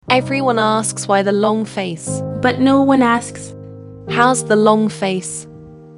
Everyone asks why the long face. But no one asks, How's the long face?